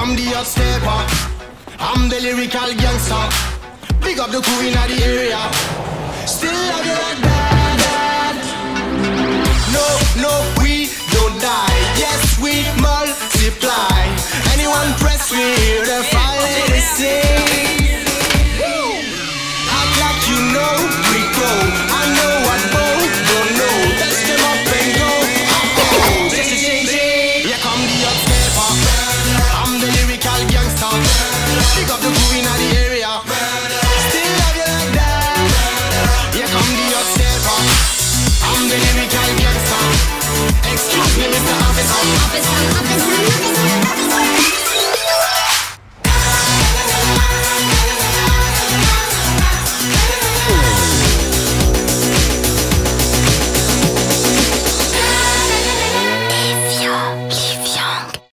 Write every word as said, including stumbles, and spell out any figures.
I'm the hot stepper, I'm the lyrical gangster. Big up the crew in the area. Still love you like that. No, no, we don't die. Yes, we multiply. Anyone press me, hear the